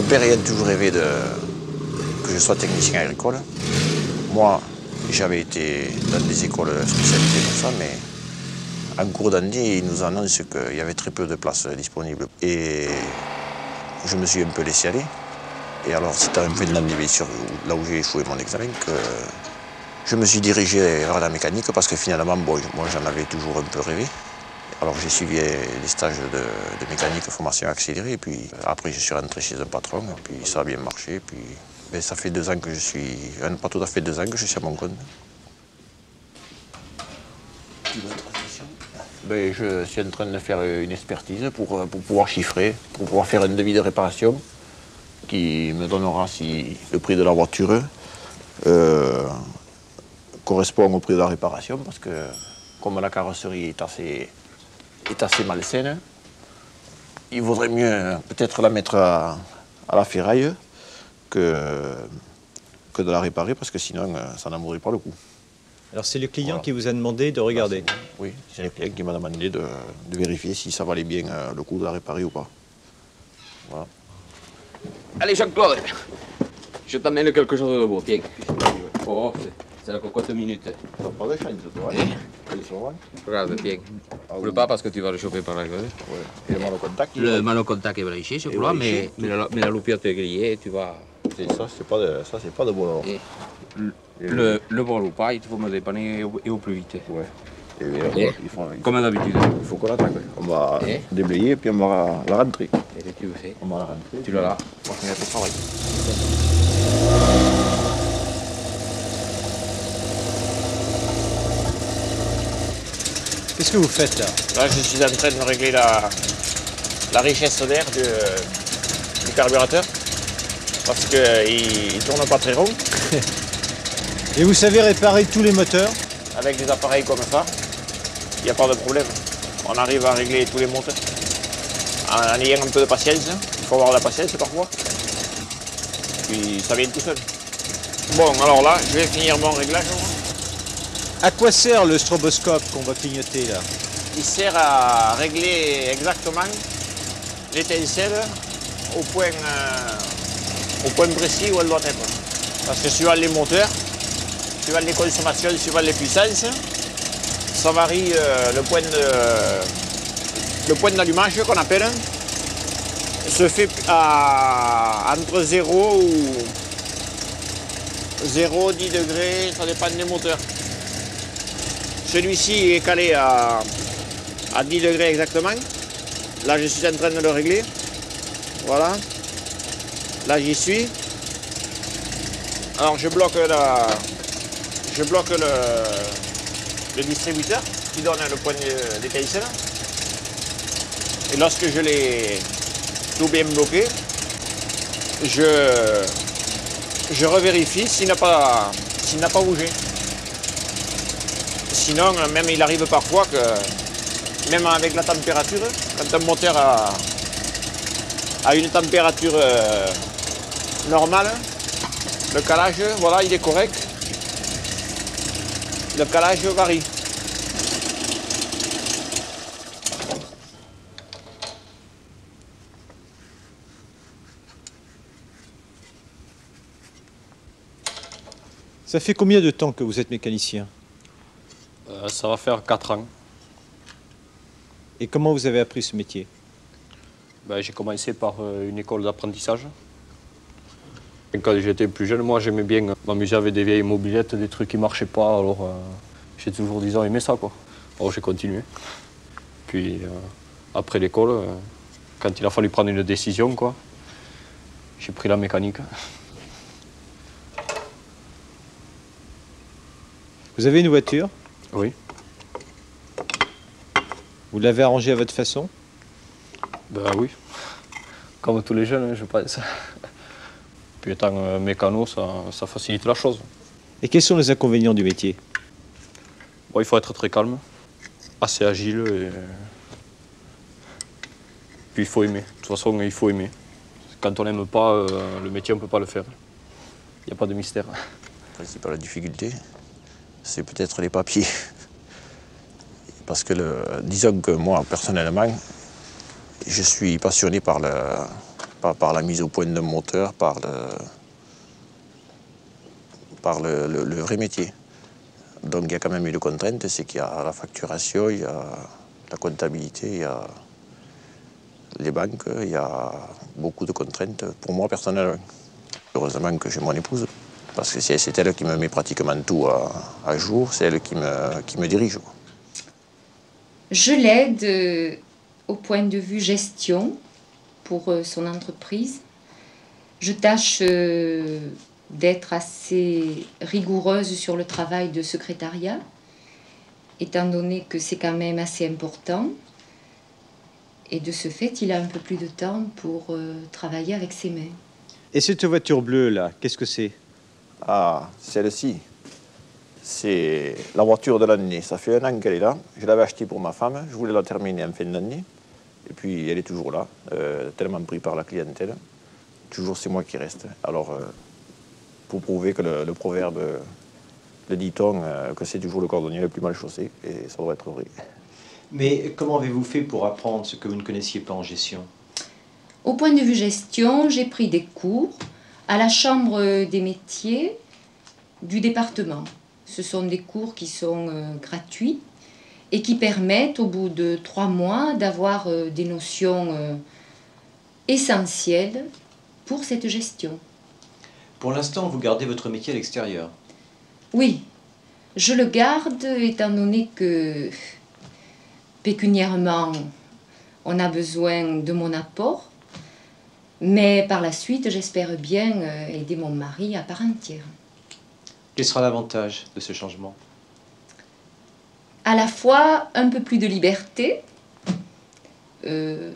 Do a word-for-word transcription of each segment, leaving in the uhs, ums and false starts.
père ayant toujours rêvé de, que je sois technicien agricole. Moi, j'avais été dans des écoles spécialisées pour ça, mais en cours d'année, ils nous annoncent qu'il y avait très peu de places disponibles. Et je me suis un peu laissé aller. Et alors, c'est en fin d'année, bien sûr, là où j'ai échoué mon examen, que je me suis dirigé vers la mécanique parce que finalement, bon, moi, j'en avais toujours un peu rêvé. Alors, j'ai suivi les stages de, de mécanique, formation accélérée, et puis après, je suis rentré chez un patron, et puis ça a bien marché. Et puis, ben, ça fait deux ans que je suis, pas tout à fait deux ans que je suis à mon compte. Ben, je suis en train de faire une expertise pour, pour pouvoir chiffrer, pour pouvoir faire un devis de réparation qui me donnera si le prix de la voiture euh, correspond au prix de la réparation, parce que comme la carrosserie est assez, est assez malsaine, il vaudrait mieux peut-être la mettre à, à la ferraille que, que de la réparer, parce que sinon ça n'en vaudrait pas le coup. Alors c'est le client Voilà. qui vous a demandé de regarder? Ah, oui, c'est le client qui m'a demandé de, de vérifier si ça valait bien euh, le coup de la réparer ou pas. Voilà. Allez Jean-Claude, je t'amène quelque chose de beau, tiens. Oh, c'est la cocotte minute. T'as pas de chance, toi, Eh? hein? Regarde, tiens. Ah, Oublie oui. pas parce que tu vas le choper par la gueule. Ouais. Et le mal au contact, il Le va- mal au contact est blanchi, je Et crois, blanchi. mais, mais, la, mais la loupière est grillée et tu vas... c'est ça, c'est pas de, ça, c'est pas de bon alors. Et le, le bon ou pas, il faut me dépanner et au, et au plus vite. Ouais. Et, bien, Et il faut, il faut, Comme d'habitude. il faut qu'on l'attaque. On va Et déblayer et puis on va la rentrer. Et tu le fais. On va la rentrer. Tu l'as là. On va finir ton travail. Qu'est-ce que vous faites là? Là, je suis en train de régler la, la richesse d'air du, du carburateur parce qu'il ne tourne pas très rond. Et vous savez réparer tous les moteurs? Avec des appareils comme ça, il n'y a pas de problème. On arrive à régler tous les moteurs en, en ayant un peu de patience. Il faut avoir de la patience parfois. Puis ça vient tout seul. Bon, alors là, je vais finir mon réglage. À quoi sert le stroboscope qu'on va clignoter là? Il sert à régler exactement l'étincelle au point, euh, au point précis où elle doit être. Parce que suivant les moteurs, suivant les consommations, suivant les puissances, ça varie euh, le point de, le point d'allumage qu'on appelle se fait à, entre zéro ou zéro, dix degrés, ça dépend des moteurs. Celui-ci est calé à, à dix degrés exactement. Là, je suis en train de le régler. Voilà. Là, j'y suis. Alors, je bloque, la, je bloque le, le distributeur qui donne le point d'étincelle. Et lorsque je l'ai tout bien bloqué, je, je revérifie s'il n'a pas, s'il n'a pas bougé. Sinon, même il arrive parfois que, même avec la température, quand un moteur a, a une température euh, normale, le calage, voilà, il est correct. Le calage varie. Ça fait combien de temps que vous êtes mécanicien? Euh, ça va faire quatre ans. Et comment vous avez appris ce métier? Ben, j'ai commencé par euh, une école d'apprentissage. Et quand j'étais plus jeune, moi j'aimais bien m'amuser avec des vieilles mobilettes, des trucs qui ne marchaient pas. Alors euh, j'ai toujours, disons, aimé ça, quoi. Alors j'ai continué. Puis euh, après l'école, euh, quand il a fallu prendre une décision, quoi, j'ai pris la mécanique. Vous avez une voiture? Oui. Vous l'avez arrangée à votre façon? Ben oui. Comme tous les jeunes, je pense. Puis étant euh, mécano, ça, ça facilite la chose. Et quels sont les inconvénients du métier? Bon, il faut être très calme, assez agile. Et... Puis il faut aimer. De toute façon, il faut aimer. Quand on n'aime pas euh, le métier, on ne peut pas le faire. Il n'y a pas de mystère. La principale difficulté, c'est peut-être les papiers. Parce que, le, disons que moi, personnellement, je suis passionné par le, par, par la mise au point d'un moteur, par le, par le, le, le vrai métier. Donc il y a quand même eu des contraintes, c'est qu'il y a la facturation, il y a la comptabilité, il y a les banques, il y a beaucoup de contraintes pour moi personnellement. Heureusement que j'ai mon épouse, parce que c'est elle qui me met pratiquement tout à, à jour, c'est elle qui me, qui me dirige. Je l'aide euh, au point de vue gestion pour euh, son entreprise. Je tâche euh, d'être assez rigoureuse sur le travail de secrétariat, étant donné que c'est quand même assez important. Et de ce fait, il a un peu plus de temps pour euh, travailler avec ses mains. Et cette voiture bleue, là, qu'est-ce que c'est? Ah, celle-ci, c'est la voiture de l'année. Ça fait un an qu'elle est là. Je l'avais achetée pour ma femme. Je voulais la terminer en fin d'année. Et puis, elle est toujours là, euh, tellement pris par la clientèle. Toujours, c'est moi qui reste. Alors, euh, pour prouver que le, le proverbe, le dit-on, euh, que c'est toujours le cordonnier le plus mal chaussé, et ça doit être vrai. Mais comment avez-vous fait pour apprendre ce que vous ne connaissiez pas en gestion? Au point de vue gestion, j'ai pris des cours à la Chambre des métiers du département. Ce sont des cours qui sont euh, gratuits et qui permettent au bout de trois mois d'avoir euh, des notions euh, essentielles pour cette gestion. Pour l'instant, vous gardez votre métier à l'extérieur. Oui, je le garde étant donné que pécuniairement, on a besoin de mon apport, mais par la suite, j'espère bien euh, aider mon mari à part entière. Quel sera l'avantage de ce changement? À la fois un peu plus de liberté, euh,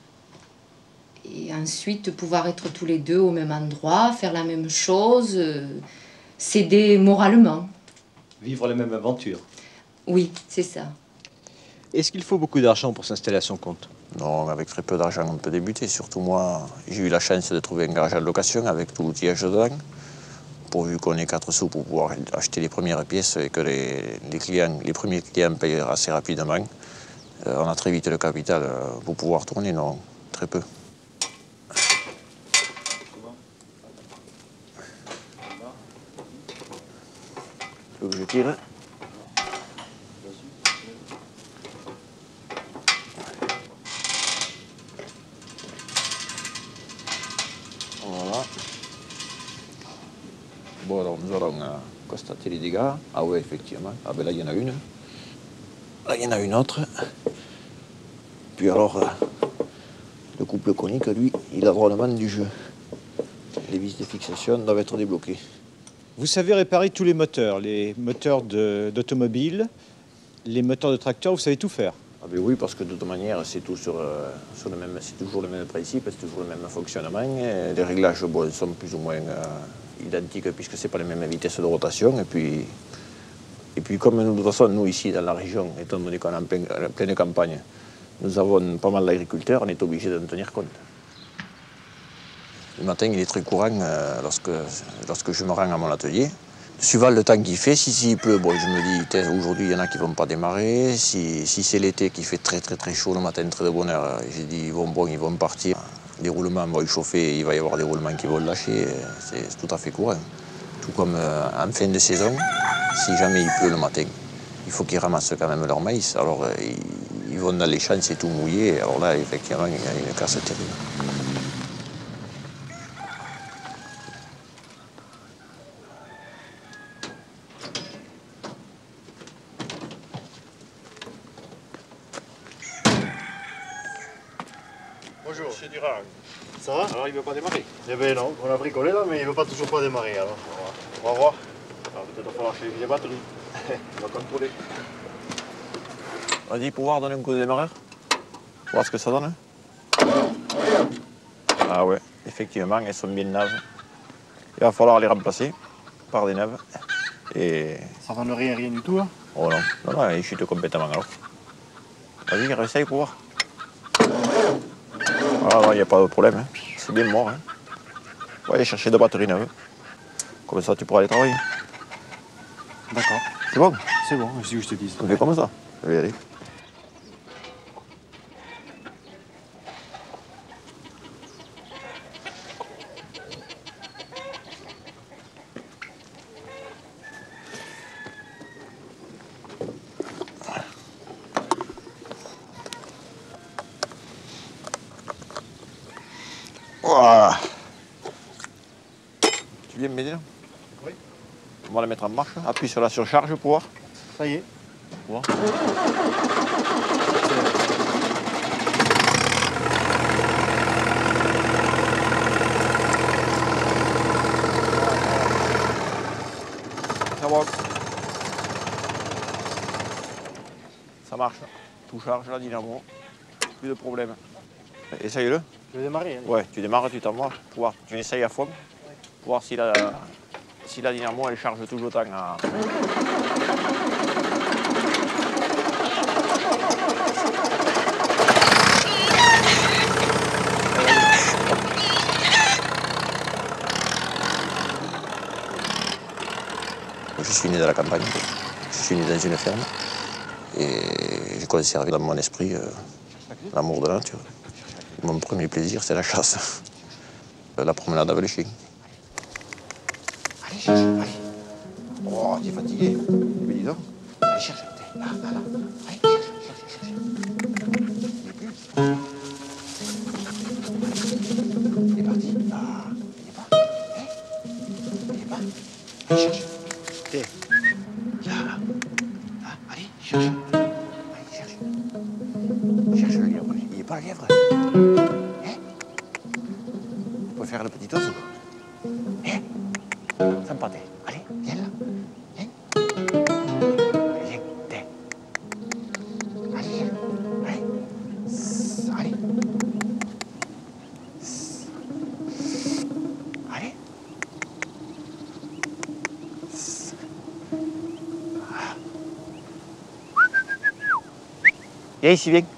et ensuite pouvoir être tous les deux au même endroit, faire la même chose, euh, s'aider moralement. Vivre la même aventure. Oui, c'est ça. Est-ce qu'il faut beaucoup d'argent pour s'installer à son compte? Non, avec très peu d'argent, on peut débuter. Surtout moi, j'ai eu la chance de trouver un garage à location avec tout l'outillage dedans. Pourvu qu'on ait quatre sous pour pouvoir acheter les premières pièces et que les, les, clients, les premiers clients payent assez rapidement. Euh, on a très vite le capital pour pouvoir tourner, non, très peu. Tu veux que je tire? Voilà. Bon, alors nous allons euh, constater les dégâts. Ah oui, effectivement. Ah ben là, il y en a une. Là, il y en a une autre. Puis alors, euh, le couple conique, lui, il a drôlement du jeu. Les vis de fixation doivent être débloquées. Vous savez réparer tous les moteurs, les moteurs d'automobile, les moteurs de tracteur, vous savez tout faire? Ah ben oui, parce que de toute manière, c'est tout sur, euh, sur le même, c'est toujours le même principe, c'est toujours le même fonctionnement. Et les réglages bon, sont plus ou moins euh, identiques puisque ce n'est pas les mêmes vitesses de rotation. Et puis, et puis comme nous, de toute façon, nous ici dans la région, étant donné qu'on est en pleine, en pleine campagne, nous avons pas mal d'agriculteurs, on est obligé d'en tenir compte. Le matin, il est très courant euh, lorsque, lorsque je me rends à mon atelier. Suivant le temps qu'il fait, si, si il pleut, bon, je me dis, aujourd'hui, il y en a qui ne vont pas démarrer. Si, si c'est l'été qui fait très très très chaud le matin, très de bonne heure, j'ai dit, ils vont, bon, ils vont partir. Les roulements vont chauffer, il va y avoir des roulements qui vont lâcher. C'est tout à fait courant. Tout comme euh, en fin de saison, si jamais il pleut le matin, il faut qu'ils ramassent quand même leur maïs. Alors, euh, ils, ils vont dans les champs, c'est tout mouillé. Alors là, effectivement, il y a une casse terrible. Bonjour. Monsieur Durand. Ça va? Alors il ne veut pas démarrer? Eh bien non, on a bricolé là, mais il ne veut pas toujours pas démarrer alors. On va voir. Peut-être falloir changer les batteries. On va contrôler. Vas-y, pouvoir donner un coup de démarreur? Voir ce que ça donne. Ah ouais, effectivement, elles sont bien neuves. Il va falloir les remplacer par des neuves. Et... Ça ne donne rien, rien du tout. Hein. Oh non, non, non, ils chutent complètement alors. Vas-y, réessaye pour voir. Ah non, il n'y a pas de problème. Hein. C'est bien mort. Hein. On va aller chercher deux batteries neuves. Comme ça, tu pourras aller travailler. D'accord. C'est bon? C'est bon, je dis où je te dis. On fait comme ça. Je vais y aller. la mettre en marche. Appuie sur la surcharge pour voir. Ça y est. Pour voir. Ça va. Ça marche. Tout charge la dynamo. Plus de problème. Essaye-le. Je vais démarrer. Allez. Ouais, tu démarres, tu t'envoies pour voir. Tu essayes à fond pour voir si la, si la dynamo elle charge tout autant. À... Je suis né dans la campagne, je suis né dans une ferme et j'ai conservé dans mon esprit euh, l'amour de la nature. Mon premier plaisir, c'est la chasse, la promenade avec les chiens. Allez, cherche, allez. Oh, t'es fatigué. Mais dis donc. Allez, cherche. Là, là, là. Allez, cherche, cherche, cherche. Il est parti. Là, il est pas. Hein? Il est pas. Allez, cherche. T'es. Là, là. Là, allez, cherche. Allez, cherche. Cherche le lièvre. Il est pas le lièvre. Faire le petit oiseau. Viens. Sans pâté. Allez, viens là. Viens. Allez, viens. Viens. Allez, viens. Allez. Sss, allez. Sss. Allez. Sss. Ah. Viens ici, viens.